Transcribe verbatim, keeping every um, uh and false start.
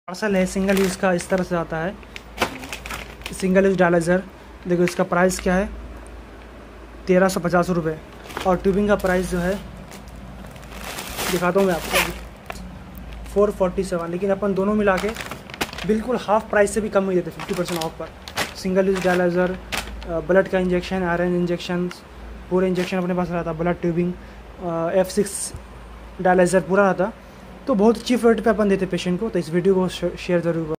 Parcel है single use का, इस तरह से आता है सिंगल यूज़ डायलाइज़र। देखो इसका प्राइस क्या है, तेरह सौ पचास रुपये। और ट्यूबिंग का प्राइस जो है दिखाता हूँ मैं आपको, फोर फोर्टी सेवन। लेकिन अपन दोनों मिला के बिल्कुल हाफ प्राइस से भी कम ही देते, फिफ्टी परसेंट ऑफ पर। सिंगल यूज़ डायलाइज़र, ब्लड का इंजेक्शन, आयरन इंजेक्शन, पूरे इंजेक्शन अपने पास रहता, blood tubing, F six dialyser पूरा रहता। तो बहुत चीप रेट पे अपन देते पेशेंट को। तो इस वीडियो को शेयर ज़रूर करो।